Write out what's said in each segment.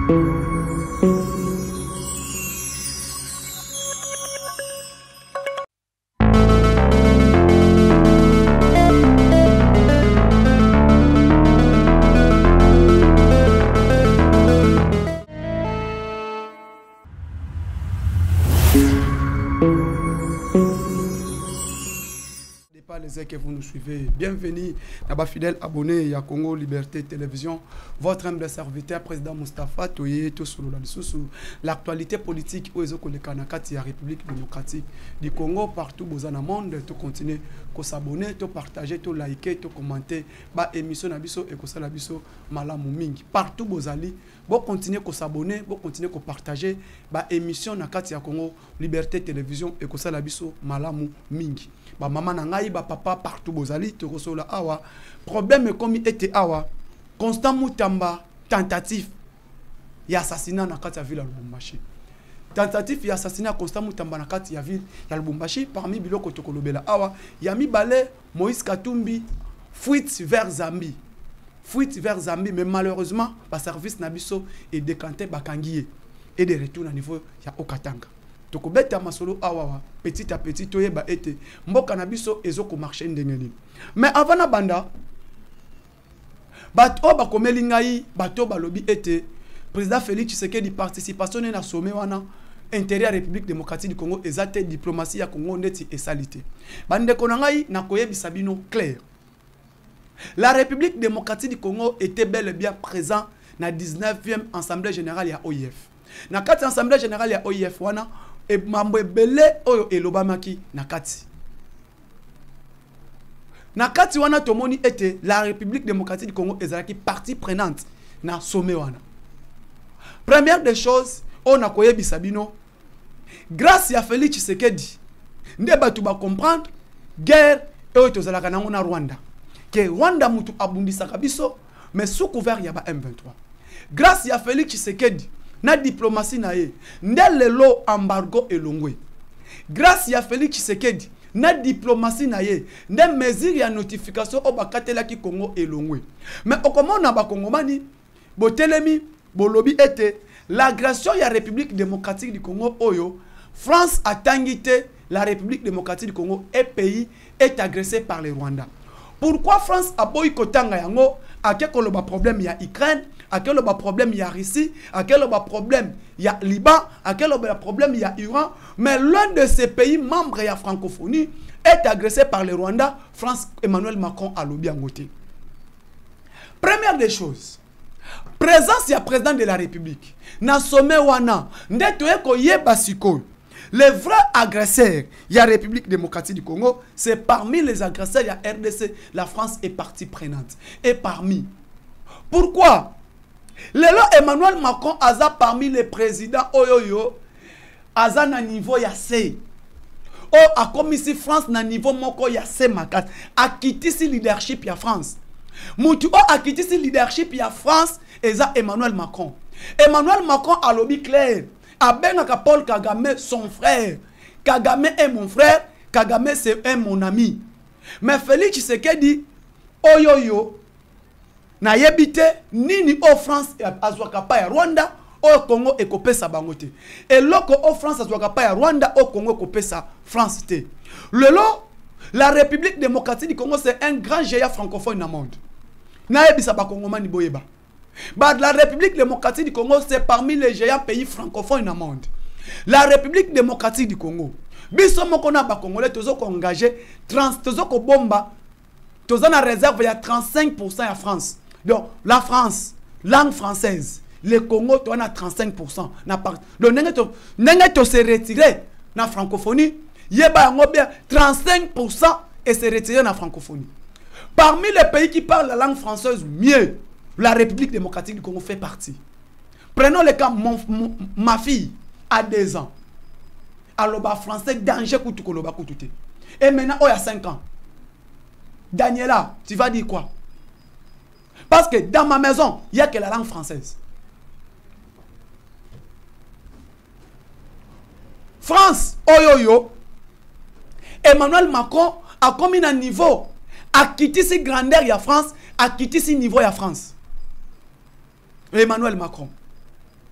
Que vous nous suivez. Bienvenue à vos fidèles abonnés à Congo Liberté Télévision. Votre humble serviteur, président Moustapha Toye, l'actualité politique aux Kanakati, la République démocratique du Congo, partout dans le monde, tout continuer à s'abonner, tout partager, tout liker, tout commenter, bah émission nabiso et que ça nabiso malamu mingi. Partout vous allez, vous continuer à s'abonner, vous continuer à partager, bah émission nakati ya Congo Liberté Télévision et que ça nabiso malamu mingi. Ba maman nangai ba papa partout bozali to kosola awa problème comme était awa Constant Mutamba tentative ya assassinat na kati ya ville ya Lubumbashi. Tentative ya assassinat Constant Mutamba na kati ya ville ya Lubumbashi parmi biloko to kolobela awa ya mibale Moïse Katumbi fuite vers Zambie. Fuite vers Zambie mais malheureusement ba service nabiso est décanté bakangié et de retour à niveau ya Okatanga. Tokobeta masolo awawa petit à petit toyeba ete mboka na biso ezoko marcher ndengeni. Mais avant na banda bato ba komeli ngai bato balobi ete président Félix Tshisekedi participation na sommet wana intérieur République démocratique du Congo ezate diplomatie ya Congo ndeti esalite. Bande konangai na koyebisa bino clair. La République démocratique du Congo était bel et bien présent na 19e assemblée générale ya OIF. Na kati assemblée générale ya OIF wana et mambo belé oyo elobamaki nakati. Nakati wana tomoni ete la République démocratique du Congo ezalaki partie prenante na sommet wana. Première des choses, on a koyebi sabino grâce à Félix Tshisekedi nde batu ba comprendre guerre oyo tozalaka nango na Rwanda. Que Rwanda mutu abundisaka biso mais sous couvert ya ba M23. Grâce à Félix Tshisekedi na diplomatie na ye ndelelo embargo elongwe. Grâce à Félix Tshisekedi na diplomatie na ye nde mesure ya notification o bakatela ki Congo elongwe. Mais okomona ba Kongomani botelemi bolobi ete l'agression ya République démocratique du Congo oyo France a tangité la République démocratique du Congo et pays est agressé par les Rwandais. Pourquoi France a boycottanga yango a quel problème ya Ukraine, à quel problème il y a Russie, à quel problème il y a Liban, à quel problème il y a Iran, mais l'un de ces pays membres de la francophonie est agressé par les Rwandais. France, Emmanuel Macron a lobby en côté. Première des choses, présence du président de la République, na sommet wana, ndetoye ko yeba siko. Les vrais agresseurs, il y a la République démocratique du Congo, c'est parmi les agresseurs, il y a RDC, la France est partie prenante. Et parmi. Pourquoi? Lelo Emmanuel Macron aza parmi les présidents oyoyo, aza na niveau ya C. O a comme ici France na niveau moko ya C makat. A quitté si leadership ya France. Moutou o a quitté si leadership ya France, eza Emmanuel Macron. Emmanuel Macron a lobby clair. Abenaka Paul Kagame, son frère. Kagame est mon frère, Kagame c'est mon ami. Mais Félix Tshisekedi, oyoyo, na yebite, nini o France azwakapa ya Rwanda, o Congo ekopesa bangote. Et loko o France azwakapa ya Rwanda, o Congo ekopesa France te. Lelo, la République démocratique du Congo, c'est un grand géant francophone dans le monde. Na yebisa ba Kongomani boyeba. La République démocratique du Congo, c'est parmi les géants pays francophones dans le monde. La République démocratique du Congo. Biso mokona ba Congolais tozo ko engagé tozo ko bomba tozo na réserve ya 35% à France. Donc la France, langue française, le Congo to na 35% na part. Donc nenge to se retirer na francophonie, yeba yango bien 35% et se retirer na francophonie. Parmi les pays qui parlent la langue française mieux, la République démocratique du Congo fait partie. Prenons le cas, ma fille a 2 ans. Alors, français, danger koutou koloba koutoute. Et maintenant, il y a 5 ans. Daniela, tu vas dire quoi? Parce que dans ma maison, il n'y a que la langue française. France, oyoyo, Emmanuel Macron a commis un niveau, a quitté ses grandeurs, il y a France, a quitté ses niveaux, il y a France. Emmanuel Macron.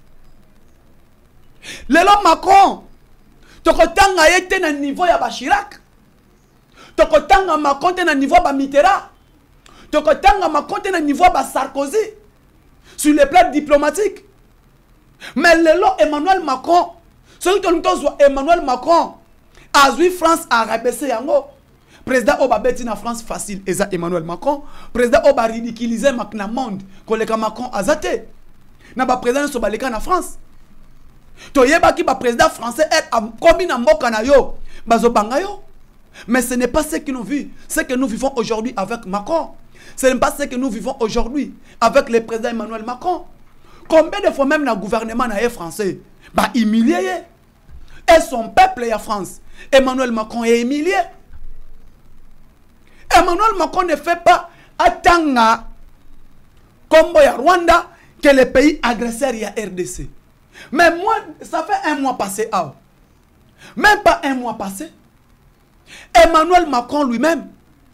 Lelo Macron, tokotanga yete na niveau ya ba Chirac. Tokotanga Macron te na niveau ba Mitterrand. Tokotanga Macron te na niveau ba Sarkozy. Sur le plan diplomatique. Mais lelo Emmanuel Macron, celui que nous avons Emmanuel Macron, a vu France a rabaissé yango. Président Oba beti na France facile, eza Emmanuel Macron. Président Oba ridiculisé na monde, koleka Macron azate. Na ba président so baleka na France. To yeba ki ba président français est komi na mboka na yo, bazo banga yo. Mais ce n'est pas ce que nous vivons. Ce que nous vivons aujourd'hui avec Macron. Ce n'est pas ce que nous vivons aujourd'hui avec le président Emmanuel Macron. Combien de fois même le gouvernement français bah humilié. Et son peuple est France. Emmanuel Macron est humilié. Emmanuel Macron ne fait pas attendre comme Rwanda que le pays agresseur y a RDC. Mais moi, ça fait un mois passé. Même pas un mois passé. Emmanuel Macron lui-même,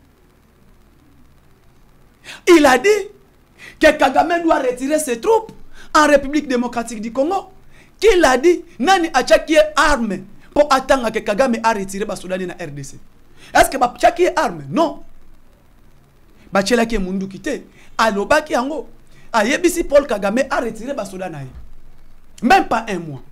il a dit que Kagame doit retirer ses troupes en République démocratique du Congo. Qu'il a dit, nani achaki arme pour attendre que Kagame a retiré les soldats na RDC. Est-ce que achaki arme? Non. Bachela ki mundu kite. Aloba ki yango. Ayebisi Paul Kagame a retiré les soldats na. Même pas un mois.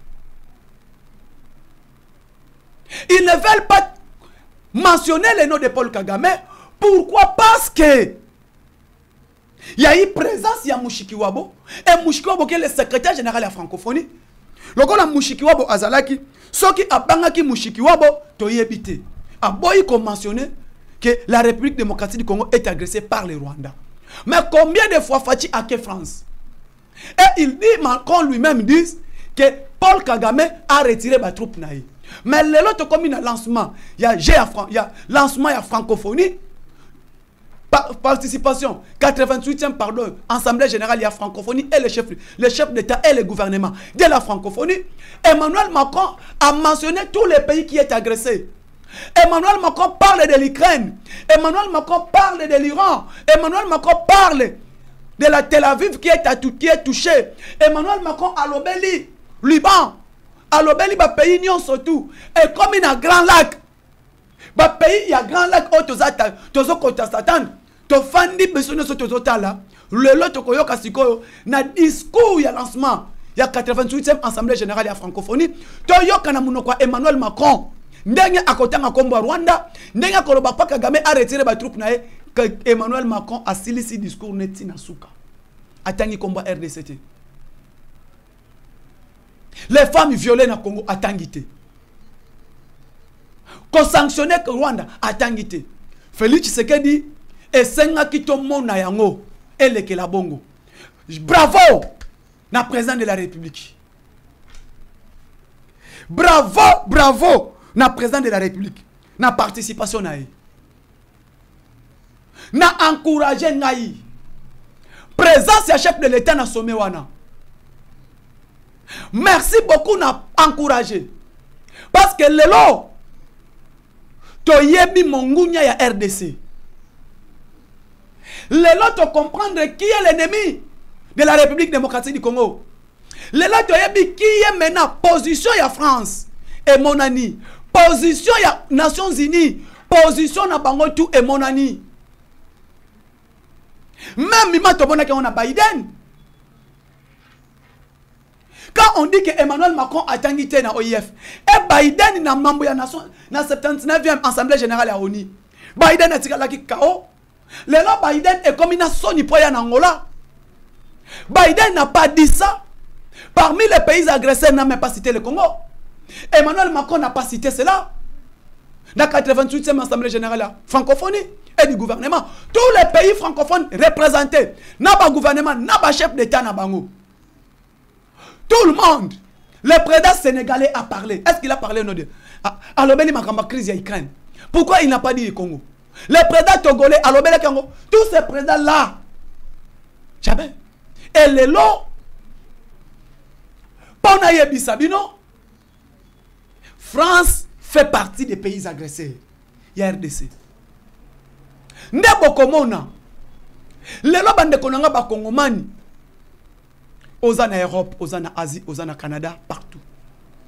Ils ne veulent pas mentionner le nom de Paul Kagame. Pourquoi? Parce que il y a eu présence de Mushikiwabo. Et Mushikiwabo qui est le secrétaire général de la francophonie. Lokola Mushikiwabo azalaki, soki abangaki Mushikiwabo toyebite. Aboyi comme mentionné que la République démocratique du Congo est agressée par les Rwandais. Mais combien de fois Fati a que France? Et il dit, Macron lui-même dit que Paul Kagame a retiré les troupes naï. Mais l'autre comme il y a lancement, il y a lancement, il y a francophonie, participation, 88e pardon, Assemblée générale, il y a francophonie et le chef d'État et le gouvernement de la francophonie. Emmanuel Macron a mentionné tous les pays qui sont agressés. Emmanuel Macron parle de l'Ukraine. Emmanuel Macron parle de l'Iran. Emmanuel Macron parle de la Tel Aviv qui est touchée. Emmanuel Macron a l'Obéli, Liban. À l'Obéli, le pays n'y surtout. Et comme il y a un grand lac, le pays, il y a un grand lac, na discours, il y a lancement, il y a 88e Assemblée générale de la francophonie. Emmanuel Macron, ndenge akotanga kombo Rwanda, ndenge koloba pa Kagame a retiré ba troupe na que Emmanuel Macron a silisi discours neti na suka. Atangi kombo RDCT. Les femmes violées na Congo atangité. Qu'on sanctionne que Rwanda atangité. Félix Tshisekedi et senga kito mona yango eleke la bongo. Bravo na président de la République. Bravo, bravo na président de la République. Na participation na na encourager ngai. Présence ya chef de l'État na sommet wana. Merci beaucoup na encouragé. Parce que lelo toyebi mongunya ya RDC. Lelo to comprendre qui est l'ennemi de la République démocratique du Congo. Lelo toyebi qui est maintenant position ya France et monani. Position ya Nations Unies. Position na bango tout et monani. Même mima tobona ke on a Biden. Quand on dit que Emmanuel Macron a tangité na OIF, et Biden na membre ya nation na 79e Assemblée générale à ONU. Biden a tiré la ki KO. Lelo Biden est comme une soni poya na Angola. Biden n'a pas dit ça. Parmi les pays agressés, n'a même pas cité le Congo. Emmanuel Macron n'a pas cité cela. Dans la 88e Assemblée générale francophonie et du gouvernement. Tous les pays francophones représentés. N'a pas gouvernement, n'a pas chef d'État, n'a pas bango. Tout le monde. Le président sénégalais a parlé. Est-ce qu'il a parlé non de Alobeli Makamba crise ya Ukraine. Pourquoi il n'a pas dit le Congo? Le président togolais Alobeli Congo. Tous ces présidents là. Jamais. Et les lots. Ponaye Bisabino. France fait partie des pays agressés. Il y a RDC. Ndebo komona. Les lots bande konanga ba Congomani. Aux en Europe, aux en Asie, aux en Canada, partout.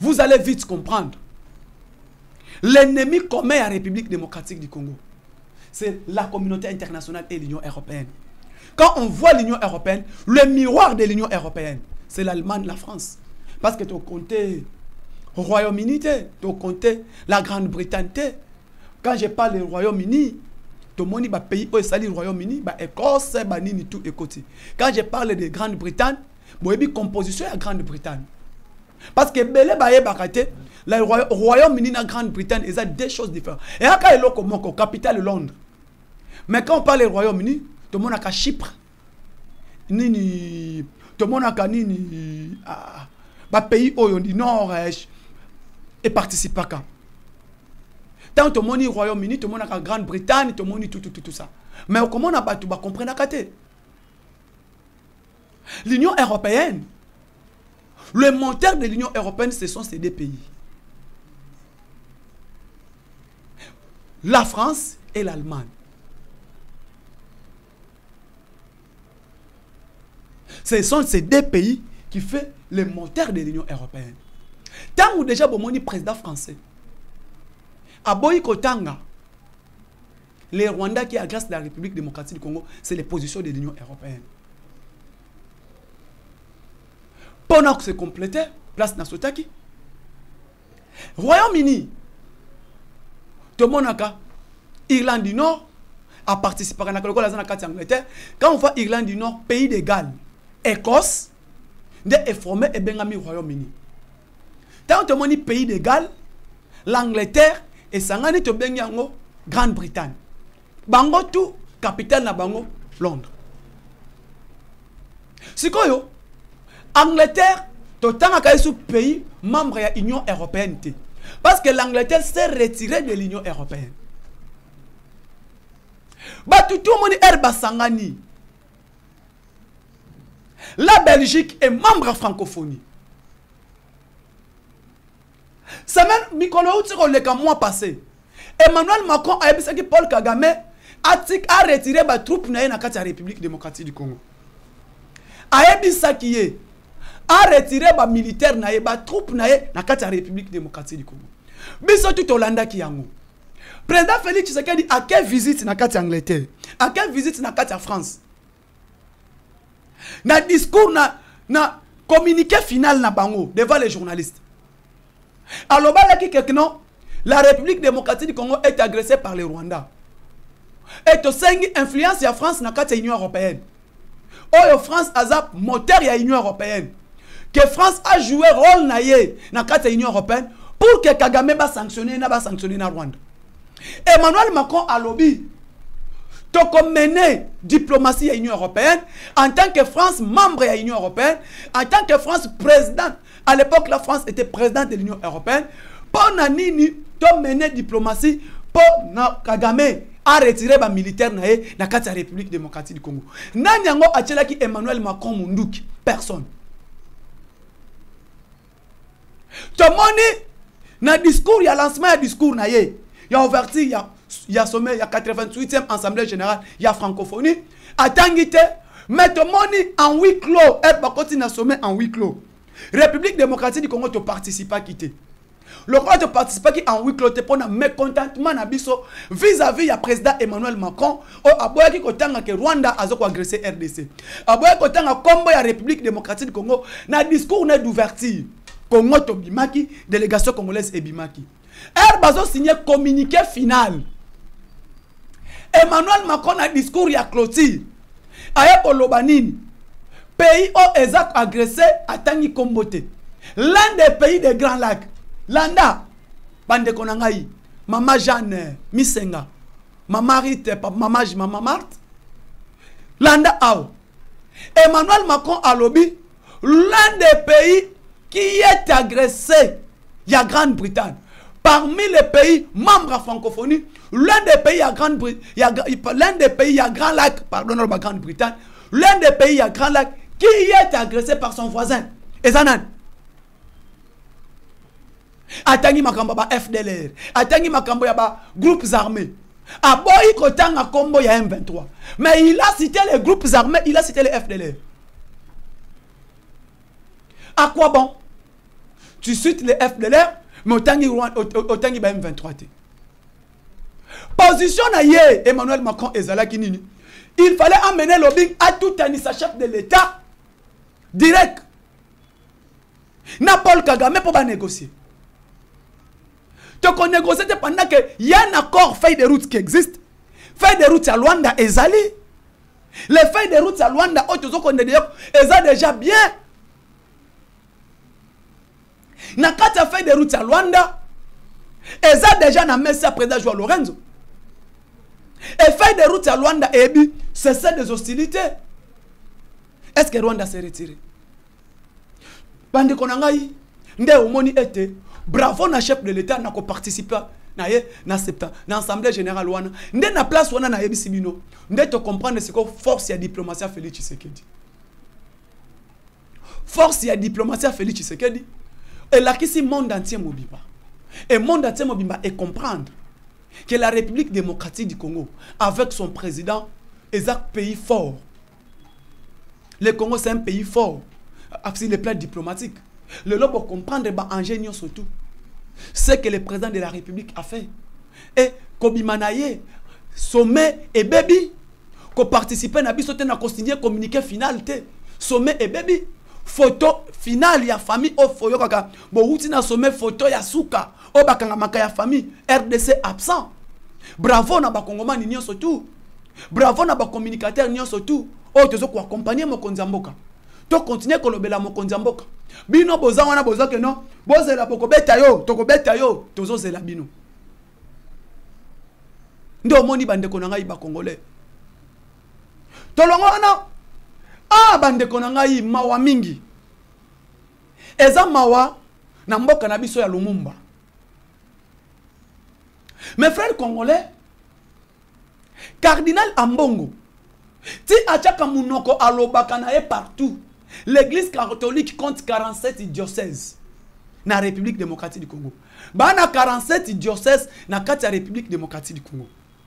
vous allez vite comprendre. L'ennemi commun à la République démocratique du Congo, c'est la communauté internationale et l'Union européenne. Quand on voit l'Union européenne, le miroir de l'Union européenne, c'est l'Allemagne, la France. Parce que tu as compté au Royaume-Uni, tu as compté la Grande-Bretagne. Quand je parle du Royaume-Uni, tout le monde va pays où est le Royaume-Uni, Écosse, Nini, tout et côté. Quand je parle de Grande-Bretagne, moi, je composition à Grande-Bretagne. Parce que le Royaume-Uni et la Grande-Bretagne, ils ont deux choses différentes. Et quand il y a la capitale Londres. Mais quand on parle du Royaume-Uni, tout le monde a Chypre. Nini, tout le monde a Nini. Pays où du Nord et participe à ça. Tant tout le monde est au Royaume-Uni, tout le monde a Grande-Bretagne, tout le monde tout ça. Mais comment on a pas tout comprendre à l'Union européenne, le moteur de l'Union européenne, ce sont ces deux pays. La France et l'Allemagne. Ce sont ces deux pays qui font le moteur de l'Union européenne. Tant que déjà, le président français, à Boyikotanga, les Rwandais qui agressent la République démocratique du Congo, c'est les positions de l'Union européenne. Pendant que c'est complété, place Nasotaki. Royaume-Uni, tout le monde a Irlande du Nord a participé à la Angleterre. Quand on voit Irlande du Nord, pays de Galles, Écosse, est formé et bien ami Royaume-Uni. Tant que le pays de Galles, l'Angleterre et Sangani to Benyango, Grande-Bretagne. Bango tout, capitale na Bango, Londres. C'est quoi yo? Angleterre, tout temps à ce pays membre de l'Union européenne. Parce que l'Angleterre s'est retirée de l'Union européenne. Tout le monde est Sangani. La Belgique est membre de francophonie. Ça même, le mois passé, Emmanuel Macron a dit que Paul Kagame a retiré les troupes de la République démocratique du Congo. A dit que a retiré les militaires na les troupes na la République démocratique du Congo. Biso tout Hollanda qui yango. Président Félix Tshisekedi a quelle visite na Angleterre? A quelle visite na France? Na discours na communiqué final na bango devant les journalistes. Alors la République démocratique du Congo est agressée par les Rwandais. Et tu influence la France na l'Union européenne. Oh, France a moteur de l'Union européenne. Que France a joué rôle na l'Union européenne pour que Kagame va sanctionner na Rwanda. Emmanuel Macron a lobby. Tu as mené diplomatie à l'Union européenne en tant que France membre de l'Union européenne, en tant que France présidente. À l'époque, la France était présidente de l'Union européenne. Pour Nini, tu as mené diplomatie pour Kagame a retiré les militaires dans la République démocratique du Congo. Nanyango a qui Emmanuel Macron Munduki. Personne. Tu as mené dans le discours, il y a lancement, il y a discours, il y a ouverture, il y a sommet, il y a 88e Assemblée générale, il y a francophonie. Attendez, mais tu as mené en huis clos, et tu continue à sommet en huis clos. République démocratique du Congo, tu participes à quitter. Le roi de participer en huis clos, tu as un mécontentement vis-à-vis du président Emmanuel Macron, qui que Rwanda a agressé RDC. Combo la République démocratique du Congo, na discours d'ouverture. Congo to bimaki, délégation congolaise et bimaki. Bazo signé communiqué final. Emmanuel Macron a discours ya clôture. Aya Lobanini. Pays où ils ont agressé à Tangi Kombote. L'un des pays des Grands Lacs. Landa. Bande Konangaï. Maman Jeanne Misenga. Maman Rite. Maman Marthe. Landa Ao. Emmanuel Macron a lobby. L'un des pays qui est agressé. Il y a Grande-Bretagne. Parmi les pays membres de la francophonie, l'un des pays à Grand Lac, pardon, la Grande-Bretagne, l'un des pays à Grand Lac qui est agressé par son voisin. Ezanan. Atangi Makambo ba FDLR. Atangi Makambo ya ba groupes armés. Aboyi Kotanga Kombo ya M23. Mais il a cité les groupes armés, il a cité les FDLR. À quoi bon? tu cites les FDLR, mais autant qu'il y a M23. Position na ye, Emmanuel Macron et Zala Kinini. Il fallait amener lobbying à tout un chef de l'État direct. Na Paul Kagame pour négocier. Donc on négocie pendant qu'il y a un accord feuille de route qui existe. Feuille de route à Luanda et Zali. Les feuilles de route à Luanda, elles déjà bien. Na kata feuille de route à Luanda, elles déjà na messe président Joao Lorenzo. Et feuille de route à Luanda, c'est ça des hostilités. Est-ce que Rwanda s'est retiré? Bande konangai, nde omoni été, bravo na chef de l'État na ko participer na l'Assemblée générale wana. Nde na place wana na yebi sibino. Nde te comprendre ce que force ya diplomatie Félix Tshisekedi. Force ya diplomatie Félix Tshisekedi. Et là qui si monde entier mobimba. Et monde entier mobimba et comprendre que la République démocratique du Congo avec son président est un pays fort. Le Congo c'est un pays fort. Sur le plan diplomatique. Le lot pour comprendre ingénieur surtout. Ce que le président de la République a fait. Et Kobimanaye, sommet et baby, qu'on participe à na consigné communiqué final. Sommet et baby. Photo finale, il y a famille au foyo kaka. Bon, outi na sommet photo ya suka. O bakanga maka ya famille. RDC absent. Bravo na ba Congoma ni surtout. Bravo na ba communicateur ni surtout. Oh, tu ko accompagner mo konzamboka. To continuer kolobela mo konzamboka. Bino boza wana boza ke non. Bozela boko beta yo, toko beta yo, tozo zela bino. Ndo moni bande konanga iba congolais. Tolongo wana ah bande konanga i mawa mingi. Eza mawa na mboka na biso ya Lumumba. Mes frères congolais, Cardinal Ambongo, ti achaka munoko alobaka na partout. L'église catholique compte 47 diocèses na République démocratique du Congo. Bana 47 diocèses na kati ya République démocratique du Congo.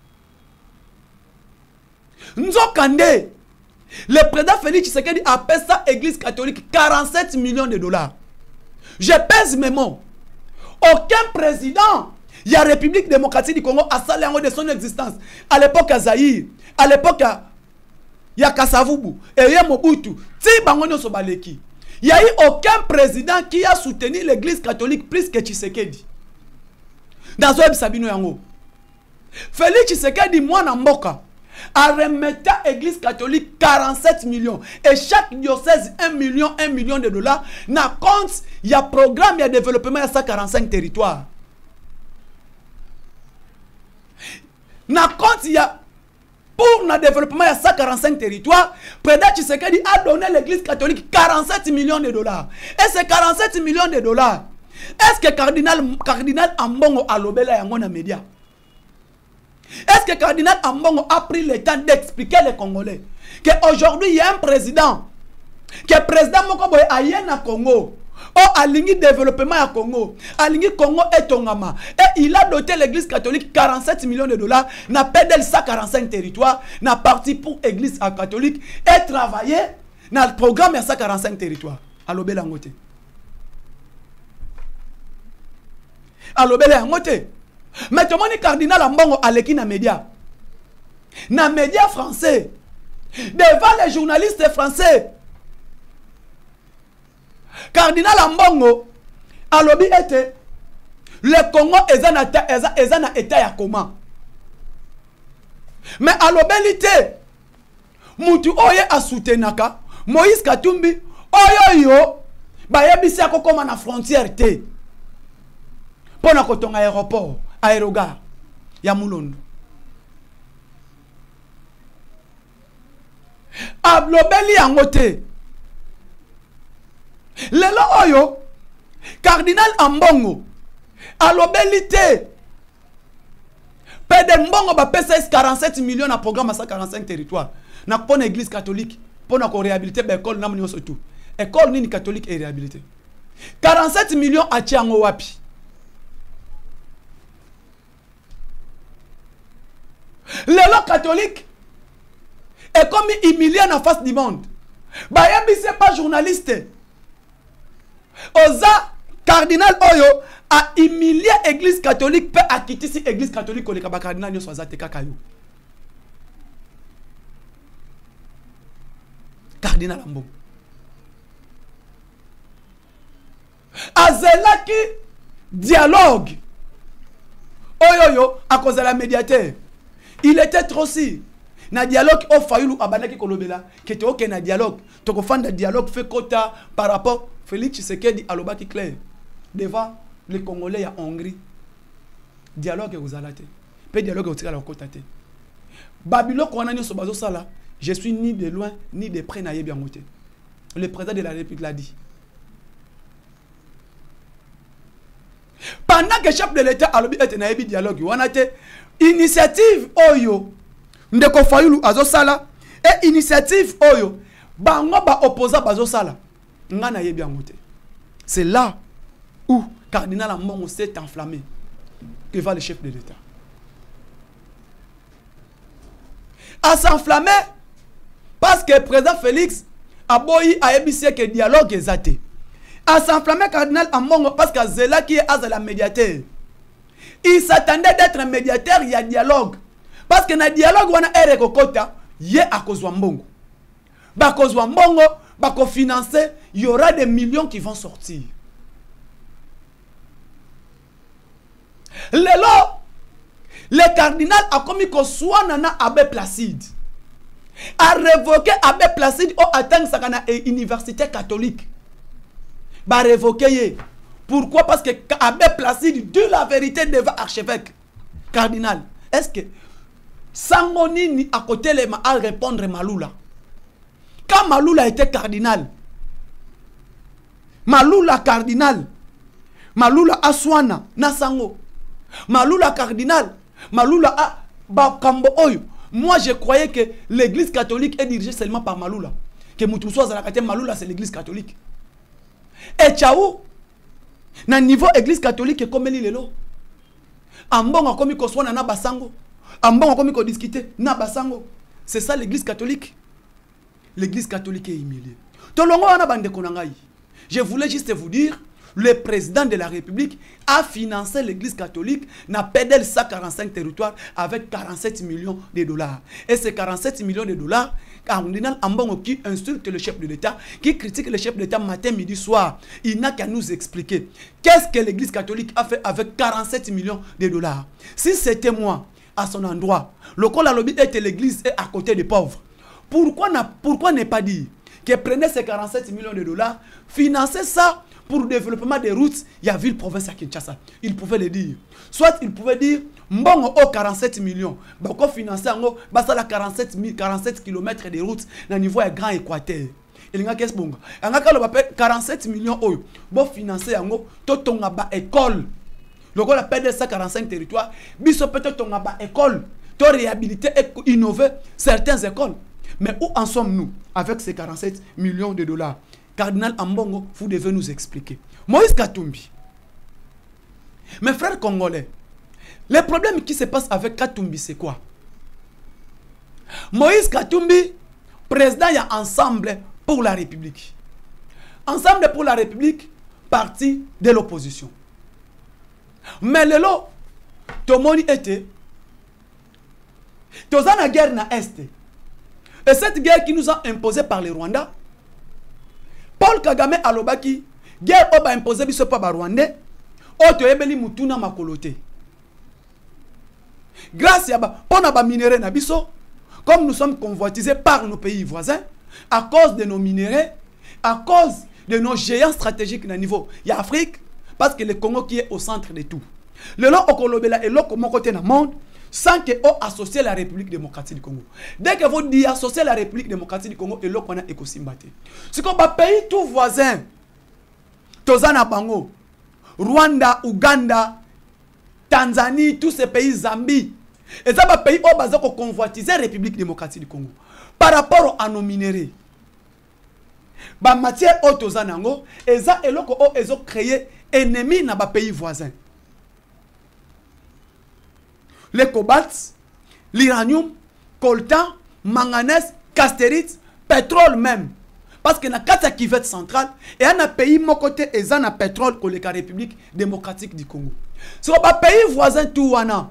Nzokande, le président Félix Tshisekedi appelle ça église catholique 47 millions de dollars. Je pèse mes mots. Aucun président il y a République démocratique du Congo a salé de son existence. À l'époque à Zaïre, à l'époque à Kasavubu, et il y a Mobutu. Il n'y a eu aucun président qui a soutenu l'église catholique plus que Tshisekedi. Dans Zoeb Sabino Yango. Félix Tshisekedi, moi, Namboka, a remis à l'église catholique 47 millions. Et chaque diocèse, 1 million de dollars. Na compte, il y a programme, il y a développement, il y a 145 territoires. Na compte, il y a pour le développement, il y a 145 territoires. Président Tshisekedi a donné l'église catholique 47 millions de dollars. Et ces 47 millions de dollars, est-ce que Cardinal Ambongo a lobela yango na média? Est-ce que Cardinal Ambongo a pris le temps d'expliquer les Congolais qu'aujourd'hui il y a un président, que le président Mokoboye a na Congo, aligné développement à Congo, aligné Congo et Tongama, et il a doté l'église catholique 47 millions de dollars, n'a pas 145 territoires, n'a parti pour l'église catholique et travaillé dans le programme à 145 territoires. Allo Belangote. Allo Belangote. Mais tout le monde cardinal Ambongo à l'équipe na média. Na média français. Devant les journalistes français. Cardinal Ambongo a lobby était le Congo est en état ya comment. Mais à l'obélité, Moutou Oye a soutenaka, Moïse Katumbi, Oyo, Bayabisi a comme na frontière te. Pona kotonga aéroport, aérogare, ya Moulondo. A l'obéli angote. Lelo oyo, Cardinal Ambongo, à l'obélité, Pede Mbongo ba PCS 47 millions na programme à 145 territoires. Na pon église catholique, pour na ko réhabiliter l'école na mnyo surtout. École nini catholique et réhabilité. 47 millions à Tiango wapi. Lelo catholique est comme humilié en face du monde. Ba yebise pas journaliste. Oza Cardinal Oyo a humilié l'église catholique, peut acquitter si l'église catholique ko le cardinal nyo soit zate kakayo. Cardinal Ambongo. Azelaki dialogue. Oyoyo à cause de la médiateur. Il était trop si. Na dialogue au fayulu abanaki kolobela que te ok na dialogue. Toko fan de dialogue fait quota par rapport Félix Tshisekedi alobaki clair devant les Congolais à Hongrie. Dialogue et vous allate. Pe dialogue au tika la quota te. Babylone ko anani so bazo sala. Je suis ni de loin ni de près na yebi angote. Le président de la République l'a dit. Pendant que le chef de l'État a lobby et na yebi dialogue, on a été initiative Oyo. Ndeko Fayulu azosala et initiative Oyo. Bango ba opposant bazosala. Ngana yebi angote. C'est là où Cardinal Ambongo s'est enflammé. Que va le chef de l'État. À s'enflammer parce que le président Félix a boyi a ébissé que dialogue est zaté. À s'enflammer Cardinal Ambongo parce que Zela qui est la médiateur. Il s'attendait d'être un médiateur, il y a dialogue. Parce que dans le dialogue, on a un kokota, il y a à cause de Mbongo. À cause de Mbongo, bako financer, il y aura des millions qui vont sortir. Le cardinal a commis que soit nana Abbé Placide. A révoqué Abbé Placide au atteint sakana et université catholique. Ba révoqué. Pourquoi? Parce que Abbé Placide dit la vérité devant archevêque. Cardinal, est-ce que Sangonini à côté les à répondre Maloula? Quand Maloula était cardinal, Maloula cardinal, Maloula Aswana, Nasango, Maloula cardinal, Maloula a Bakambo Oyo. Moi je croyais que l'église catholique est dirigée seulement par Maloula. Que Moutousso Zalakate Maloula c'est l'église catholique. Et Tchaou, na niveau église catholique comme il est là. Ambongo a commis qu'on soit na basango. Ambongo a commis qu'on discuter na basango. C'est ça l'église catholique. L'église catholique est humiliée. Je voulais juste vous dire, le président de la République a financé l'église catholique, n'a pédé 145 territoires avec 47 millions de dollars. Et ces 47 millions de dollars, Cardinal Ambongo qui insulte le chef de l'État, qui critique le chef de l'État matin, midi, soir, il n'a qu'à nous expliquer qu'est-ce que l'église catholique a fait avec 47 millions de dollars. Si c'était moi, à son endroit, le col à lobby était l'église est à côté des pauvres. Pourquoi ne pas dire que prenez ces 47 millions de dollars, financez ça pour le développement des routes, il y a ville province à Kinshasa. Il pouvait le dire. Soit il pouvait dire, mbongo 47 millions, bako financer ngo, basa la 47 km de routes, na niveau ya grand Équateur. Il y a qu'est-ce bonga. Anga kalo ba 47 millions oyo, bo financer ngo, to tonga ba école. Le gars a perdu 145 territoires, biso peut-être tonga ba école, to réhabiliter et innover certaines écoles. Mais où en sommes-nous avec ces 47 millions de dollars? Cardinal Ambongo, vous devez nous expliquer. Moïse Katumbi, mes frères congolais, le problème qui se passe avec Katumbi, c'est quoi? Moïse Katumbi, président, il y a Ensemble pour la République. Ensemble pour la République, parti de l'opposition. Mais le lot, tout le monde était, tous en guerre na Est. Et cette guerre qui nous a imposée par les Rwandais, Paul Kagame alobaki, guerre oba imposée biso pa ba Rwandais, oto ebeli mutuna makolote. Grâce à ba, pona ba minéraux na biso, comme nous sommes convoitisés par nos pays voisins, à cause de nos minéraux, à cause de nos géants stratégiques na niveau y a Afrique, parce que le Congo qui est au centre de tout. Le long okolobela et l'autre mon côté dans le monde, sans que vous associez la République démocratique du Congo. Dès que vous dites associer la République démocratique du Congo, et l'autre on a écosimbate. C'est comme un pays tout voisin, Tozana Bango, Rwanda, Ouganda, Tanzanie, tous ces pays, Zambie. Et ça, c'est un pays où on convoitiser la République démocratique du Congo. Par rapport à nos minéraux. En matière de Tozanango, et ça, ils ont créé ennemis dans les pays voisins. Le cobalt, l'uranium, coltan, manganèse, castérite, pétrole même. parce que na kati Kivet centrale et un pays mon côté et un pétrole que la République démocratique du Congo. Sur le pays voisin tout wana.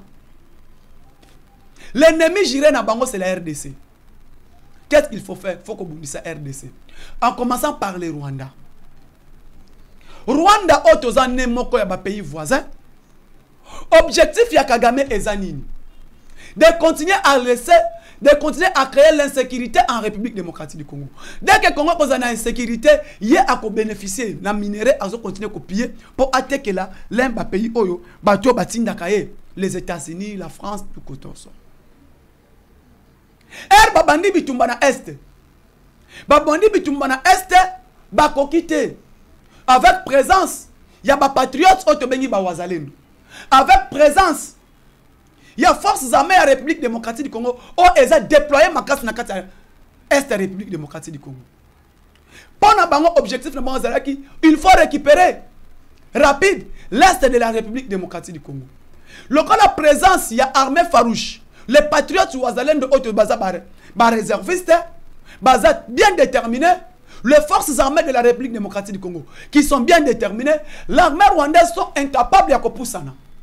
L'ennemi j'irai na bango c'est la RDC. Qu'est-ce qu'il faut faire? Il faut qu'on bouge ça RDC. En commençant par le Rwanda. Rwanda otozane moko ya ba pays voisin. Objectif ya Kagame ezanini. De continuer à laisser, de continuer à créer l'insécurité en République démocratique du Congo. Dès que le Congo a une insécurité, il y a à bénéficier de minerai à continuer à copier pour attaquer là l'un des pays oyo bato batindakaye les États-Unis, la France, tout côté ça. Babandi bitumba na est. Babandi bitumba na est bakokite avec présence il y a ba patriotes otobengi ba wazalendo. Avec présence il y a forces armées à la République démocratique du Congo où ils ont déployé ma casse dans la Est de la République démocratique du Congo. Pendant bango objectif il faut récupérer rapide l'Est de la République démocratique du Congo. Lorsqu'on a présence, il y a armée farouche. Les patriotes ou Azalen de haute baza réservistes, baza bien déterminés. Les forces armées de la République démocratique du Congo qui sont bien déterminées, l'armée rwandaise sont incapables de pousser.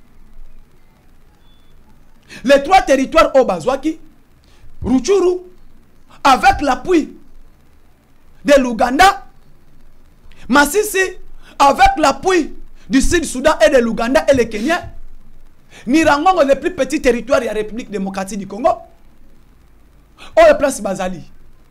Les 3 territoires au Bazwaki, Rutshuru, avec l'appui de l'Ouganda, Masisi, avec l'appui du Sud-Soudan et de l'Ouganda et le Kenya, Nirangongo, le plus petit territoire de la République démocratique du Congo, on le place Bazali.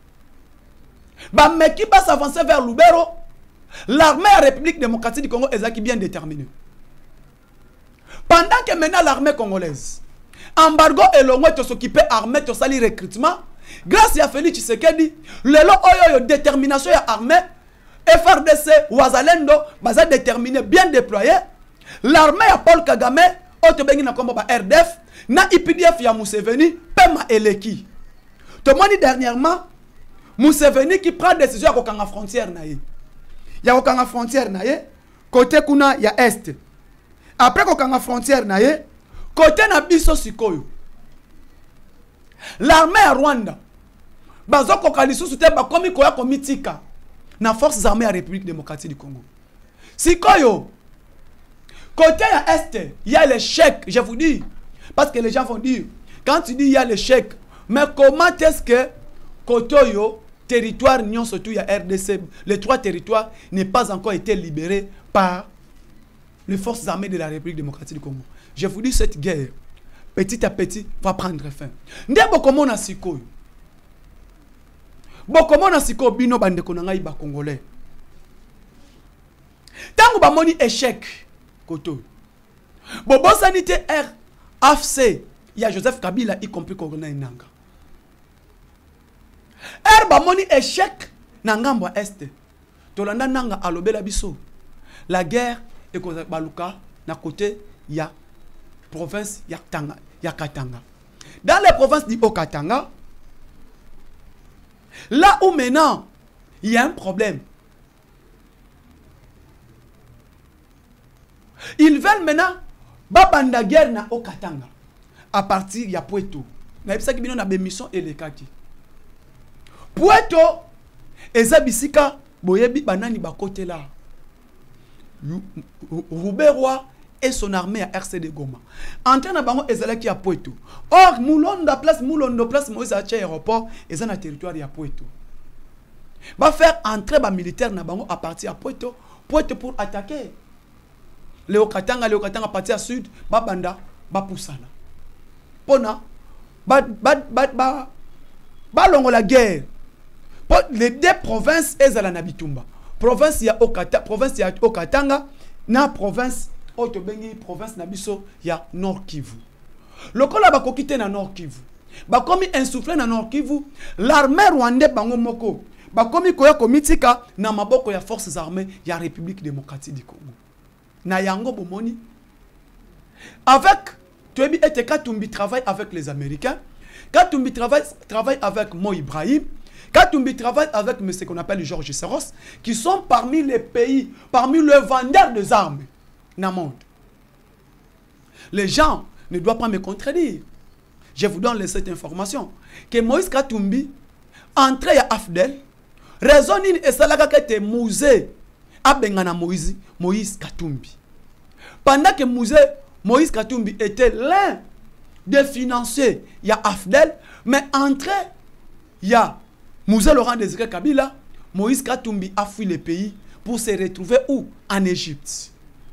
Mais qui va s'avancer vers Lubero, l'armée de la République démocratique du Congo est bien déterminée. Pendant que maintenant l'armée congolaise, embargo et l'on est s'occuper armée to sali recrutement grâce à Félix Tshisekedi le lo oyo détermination ya armée FRDC wazalendo baza déterminé bien déployé l'armée ya Paul Kagame otobengi na kombo ba RDF na IPDF ya Museveni pema eleki to moni dernièrement Museveni qui prend décision ya kokanga frontière na ye ya kokanga frontière na ye côté kuna ya est après kokanga frontière na ye côté na biso sikoyo l'armée à Rwanda bazoko kalisusu te ba komi koya komitika na forces armées à République démocratique du Congo sikoyo côté à est il y a les chèques je vous dis parce que les gens vont dire quand tu dis il y a les chèques mais comment est-ce que Kotoyo territoire Nyon surtout il y a RDC les 3 territoires n'est pas encore été libérés par les forces armées de la République démocratique du Congo. Je vous dis, cette guerre, petit à petit, va prendre fin. Ndebo komo na sikoyo. Bokomo na sikoyo bino bandeko na ngai ba Congolais. Tango ba moni échec koto. Bobo sanité RFC, il y a Joseph Kabila y compris Corona Nanga. Ba moni échec na ngambo est. Tolanda nanga alobela biso. La guerre et baluka na côté ya province ya Tanga, ya Katanga. Dans les provinces du Haut-Katanga, là où maintenant il y a un problème, ils veulent maintenant babanda guerre na Haut-Katanga à partir ya Pweto. Na bisa ki bino na bemission elekaki. Pweto ezabisika boyebi banani ba côté là. Rouberois et son armée à RCD Goma. Antenne à Bango ezalaki à Pweto. Or Moulonda place Moïse à aéroport et ça na territoire ya Pweto. Va faire entrer ba militaire na Bango à partir à Pweto pour attaquer. Léo Katanga à partir à sud, ba banda, ba poussana. Pona ba longo la guerre. Les 2 provinces ezala na bitumba. Province ya Okatanga na province Otobengi province na biso ya Nord Kivu. Lokola bakokite na Nord Kivu. Bakomi insoufflé na Nord Kivu, l'armée rwandaise bango moko. Bakomi koya komitika na maboko ya forces armées ya République démocratique du Congo. Na yango bomoni. Avec Toyebi et Katumbi travaille avec les Américains. Katumbi travaille avec Mo Ibrahim. Katumbi travaille avec ce qu'on appelle Georges Soros, qui sont parmi les pays, parmi les vendeurs des armes dans le monde. Les gens ne doivent pas me contredire. Je vous donne cette information. Que Moïse Katumbi, entré à Afdel, raison nini esalaka kete Mouzé abengana Moïse Katumbi. Pendant que Moïse Katumbi était l'un des financiers, il y a Afdel, mais entre il y a Mouzé Laurent Désiré Kabila, Moïse Katumbi a fui le pays pour se retrouver où? En Égypte.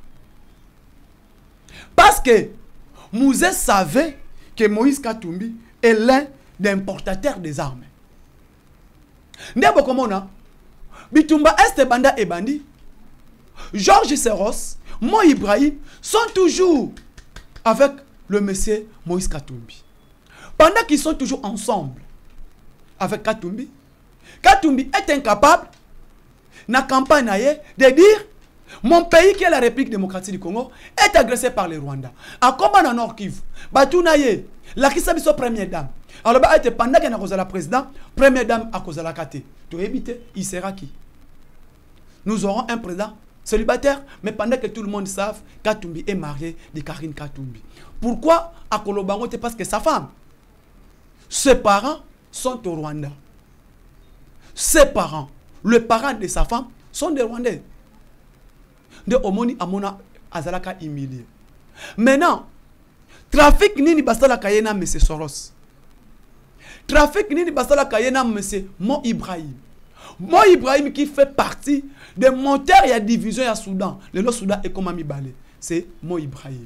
Parce que Mouzé savait que Moïse Katumbi est l'un des importateurs des armes. Ndebo komona Bitumba Este Banda et Bandi, Georges Seros, Mo Ibrahim sont toujours avec le monsieur Moïse Katumbi. Pendant qu'ils sont toujours ensemble avec Katumbi, Katumbi est incapable, na campagne de dire mon pays qui est la République démocratique du Congo est agressé par les Rwandais. À comment dans Nord Kivu, Batounaye, la qui s'habille première dame. Alors pendant qu'elle a causé la présidente, première dame a causé la kate. Tu éviter, il sera qui? Nous aurons un président célibataire, mais pendant que tout le monde savent, Katumbi est marié de Karine Katumbi. Pourquoi à Kolobango? Parce que sa femme, ses parents sont au Rwanda. Ses parents, le parent de sa femme, sont des Rwandais. De Omoni Amona Azalaka humilié. Maintenant, trafic nini basala kayena M. Soros. Trafic nini basala kayena M. Mo Ibrahim. Mo Ibrahim qui fait partie des moteurs et la division à Soudan. Le Soudan est comme Ami Balé. C'est Mo Ibrahim.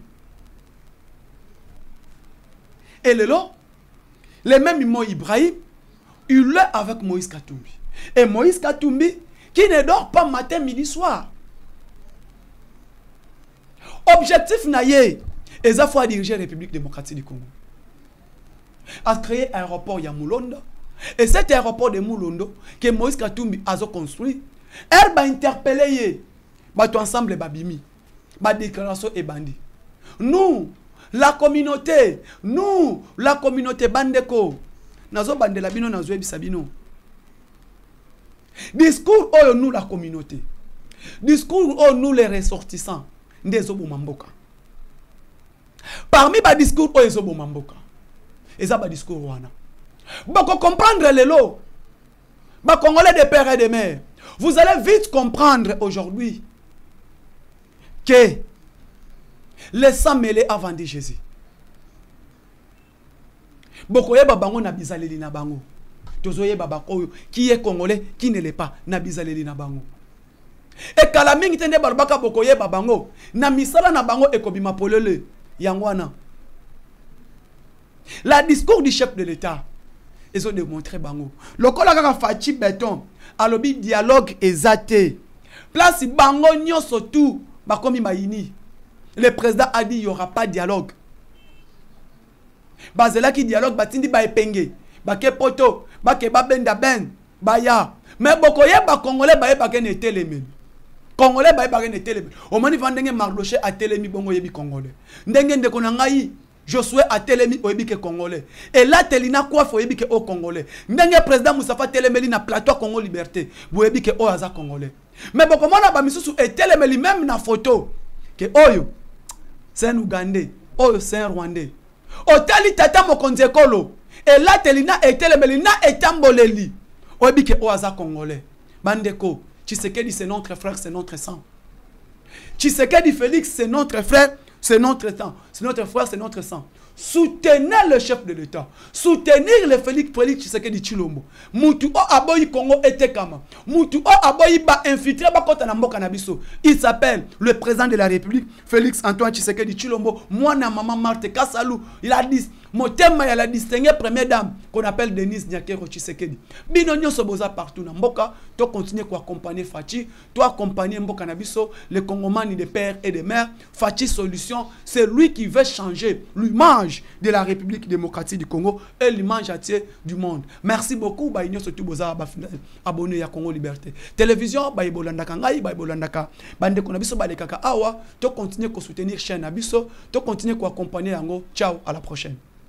Et les mêmes Mo Ibrahim, il est avec Moïse Katumbi. Et Moïse Katumbi qui ne dort pas matin, midi, soir. Objectif naïe, et ça faut diriger la République démocratique du Congo. A créé un aéroport à Moulondo. Et cet aéroport de Moulondo, que Moïse Katumbi a construit, elle va interpeller tout ensemble babimi, ba déclaration et bandi. Nous, la communauté bandeko, nazo bandela bino nazo ebisabino. Discours oh nous la communauté. Discours oh nous les ressortissants. Ndezobo mamboka. Parmi les discours oh ezobo mamboka. Et ça, discours wana. Bako comprendre les lots. Ba Congolais de père et de mère. Vous allez vite comprendre aujourd'hui que les sangs mêlés avant de Jésus. Bokoye babango na bizaleli na bango. Tozoye babako qui est congolais, qui ne l'est pas, na bizaleli na bango. Et kalamingi tende barbaka bokoye babango, na misala na bango ekobima polele yangwana. La discours du chef de l'État, ils ont démontré bango. Le collègue Fachi Béton, alobi dialogue exaté. Place bango nyon surtout, bakomi maïni. Le président a dit il n'y aura pas de dialogue. Bazela qui dialogue, batindi ba epenge, ba ke poto, ba ke ba benda ben, ba ya. Mais bokoye ba congolais ba ba ke ne telemi. Congolais ba ba ke ne telemi. O mani vandenge marloché a telemi bongo yebi congolais. Ndenge ndeko na ngai Josué a telemi oebike congolais. Et là telina quoi faut oebike au congolais. Ndenge président Moustapha telemeli na plateau Congo Liberté. Boebike o aza congolais. Mais bon comment na ba misusu et telemeli même na photo que oyo c'est un Ougandais, oyo c'est un Rwandais. Otali tata mokonzi ekolo. Et là telina et telemeli na etamboleli. Oebike o aza congolais. Bandeko, Tshisekedi c'est notre frère, c'est notre sang. Tshisekedi Félix c'est notre frère. C'est notre temps, c'est notre frère, c'est notre sang. Soutenez le chef de l'État. Soutenir le Félix Tshisekedi Tshilombo. Mutu o aboyi Congo etekama. Mutu o aboyi ba infiltré ba kota na mboka na biso. Il s'appelle le président de la République, Félix Antoine Tshisekedi Tshilombo. Moi na maman Marthe Kassalou, il a dit Motema ya la distinguée première dame qu'on appelle Denise Nyakero Tshisekedi. Binonyo soboza partout na mboka, to continuer ko accompagner Fachi, to accompagner mboka na biso, les Congomani de père et de mère. Fachi solution, c'est lui qui veut changer l'image de la République démocratique du Congo et l'image entière du monde. Merci beaucoup ba inyo surtout boza ba abonné ya Congo Liberté. Télévision ba ibolandaka ngai ba ibolandaka bande ko na biso ba lekaka awa, to continuer ko soutenir chaîne na biso, to continuer ko accompagner yango. Ciao, à la prochaine.